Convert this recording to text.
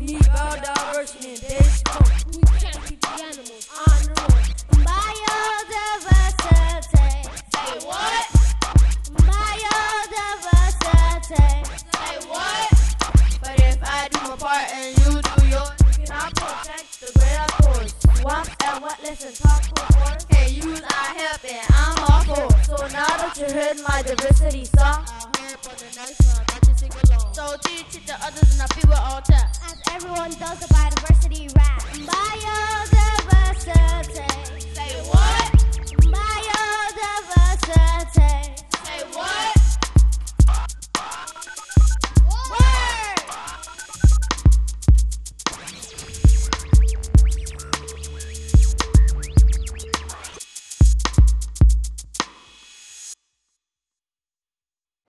need biodiversity in days to come. We can't keep the animals on the road. Biodiversity. Say what? Biodiversity. Say what? But if I do my part and you do yours, We cannot protect the great outdoors. Swamps and wetlands and tropical forests. can use our help and I'm all for it. So now that you heard my diversity song, I'll hear for the next one that you sing along. So teach it to others and the people all tap. As everyone does the biodiversity rap. Biodiversity.